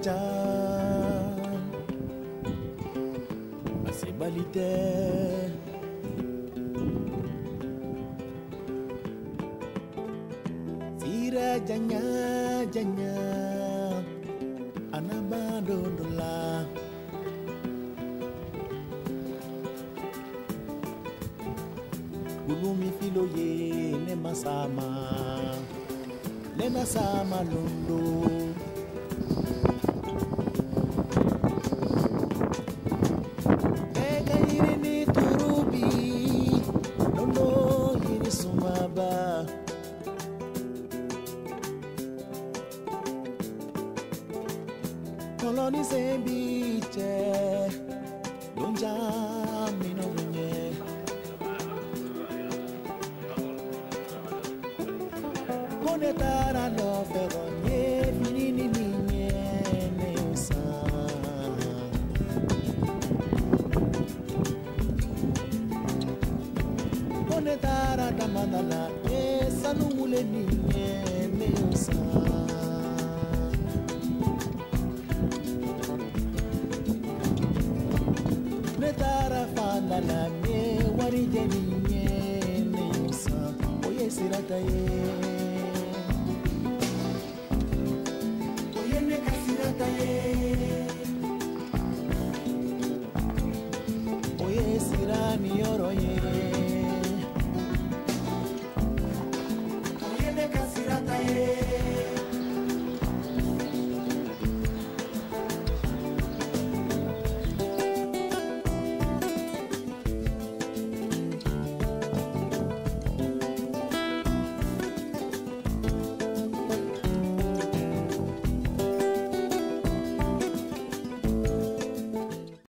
ja asebalite sira janya janya anabadondola bulumi filoye ne masama lundo ega irini turubi nono iri sumaba koloni sembiche donja mino venye konetara no fegonye finini ninye neusa konetara damanala esanu mule ninye neusa netara fandala me warije ninye neusa oye sirata ye oye ne kasirata ye